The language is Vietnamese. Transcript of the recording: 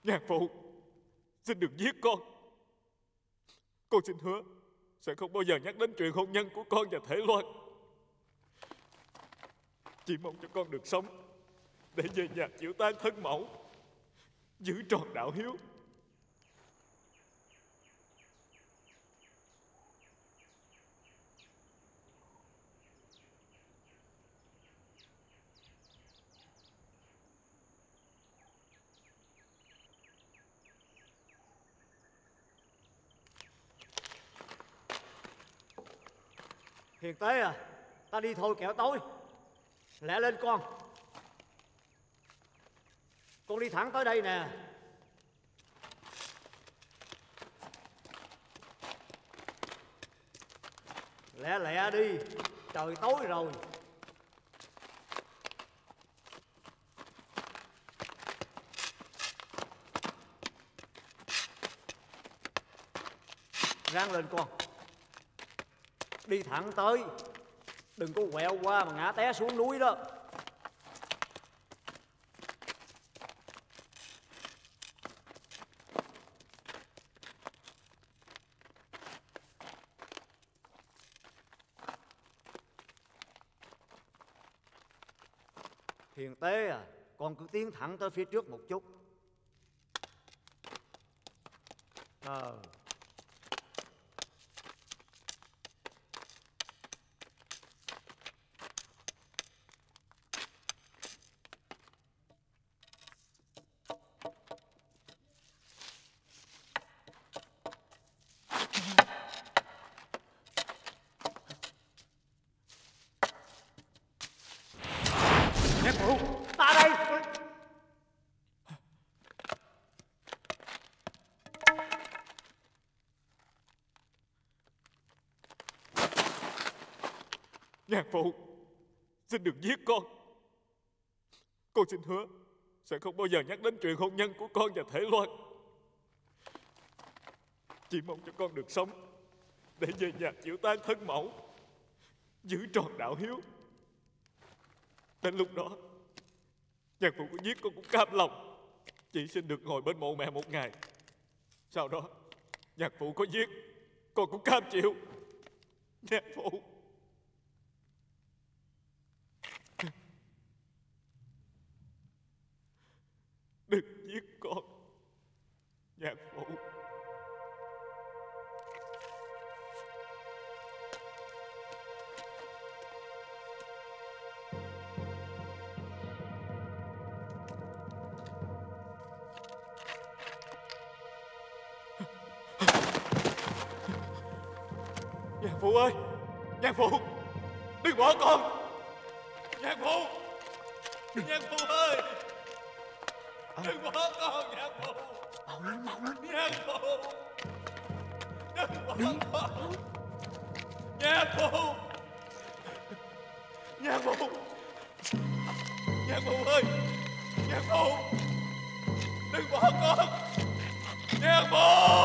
Nhạc phụ, xin đừng giết con. Con xin hứa sẽ không bao giờ nhắc đến chuyện hôn nhân của con và Thể Loan. Chỉ mong cho con được sống để về nhà chịu tang thân mẫu, giữ tròn đạo hiếu. Hiền Tế à, ta đi thôi kẻo tối. Lẹ lên con. Con đi thẳng tới đây nè. Lẹ lẹ đi, trời tối rồi. Ráng lên con. Đi thẳng tới, đừng có quẹo qua mà ngã té xuống núi đó. Hiền Tế à, con cứ tiến thẳng tới phía trước một chút. Nhạc phụ, Ta đây. nhạc phụ, xin đừng giết con. Con xin hứa sẽ không bao giờ nhắc đến chuyện hôn nhân của con và Thể Loan. Chỉ mong cho con được sống để về nhà chịu tang thân mẫu, giữ tròn đạo hiếu. Đến lúc đó, nhạc phụ có giết con cũng cam lòng. Chỉ xin được ngồi bên mộ mẹ một ngày. Sau đó, nhạc phụ có giết, con cũng cam chịu. Nhạc phụ. Đừng giết con, nhạc phụ. Nhạc phụ ơi, nhạc phụ, đừng bỏ con. Nhạc phụ, nhạc phụ ơi, đừng bỏ con. Nhạc phụ, Mau lên, mau lên. nhạc phụ, đừng bỏ con. Nhạc phụ, nhạc phụ, nhạc phụ ơi, nhạc phụ, đừng bỏ con. Nhạc phụ.